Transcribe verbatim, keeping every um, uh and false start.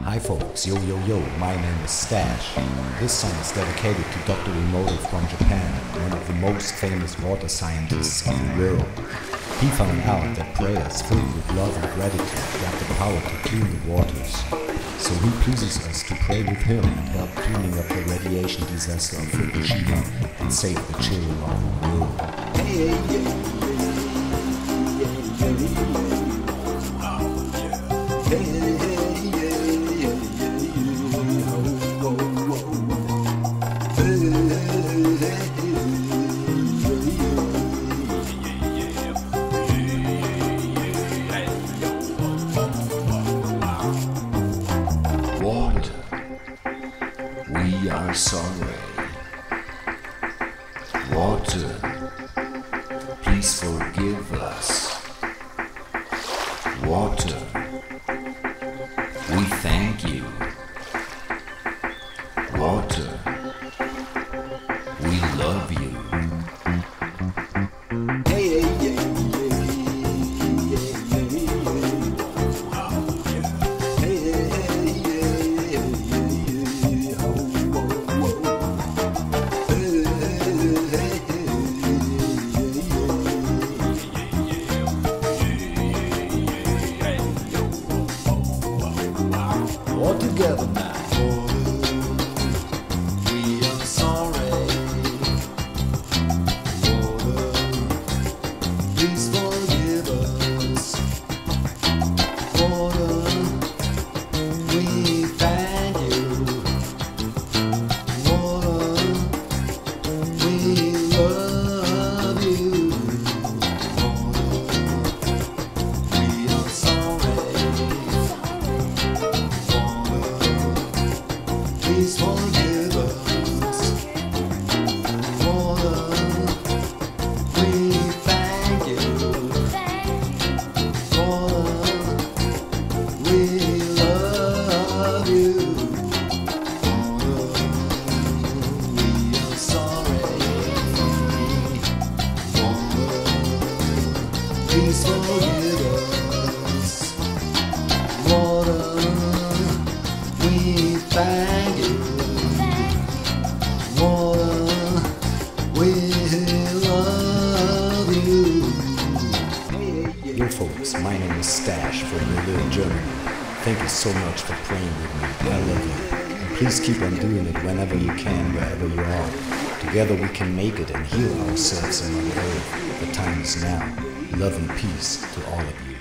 Hi folks, yo yo yo, my name is Stash. This song is dedicated to Doctor Emoto from Japan, one of the most famous water scientists of the world. He found out that prayers filled with love and gratitude got the power to clean the waters. So he pleases us to pray with him and help cleaning up the radiation disaster of Fokushima and save the children of the world. Hey, yeah, yeah, Water, we are sorry. Water, please forgive us. Water, we thank you. Water, we love you. Hey, hey, hey. All together now. We are sorry. Water, please forgive us. Water, we thank you. Water, we love you. Water, we are sorry. Please forgive us. Water, we thank you. Water, we love you. Water, we are sorry. Water, please forgive us. Water, we thank you. Water, we love you. Yo folks, my name is Stash from Berlin, Germany. Thank you so much for praying with me. I love you. And please keep on doing it whenever you can, wherever you are. Together we can make it and heal ourselves and our earth. The time is now. Love and peace to all of you.